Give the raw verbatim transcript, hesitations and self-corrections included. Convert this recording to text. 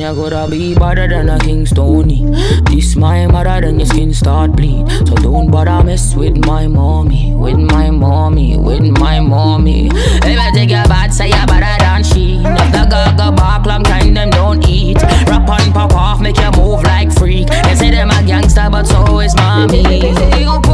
you gotta be better than a Kingstoni. This my mother, then your skin start bleed. So don't bother mess with my mommy, with my mommy, with my mommy. If you take your bad, say you better than she. If the girl go back long time, them don't eat. Rap on, pop off, make you move like freak. They say them a gangster, but so is mommy.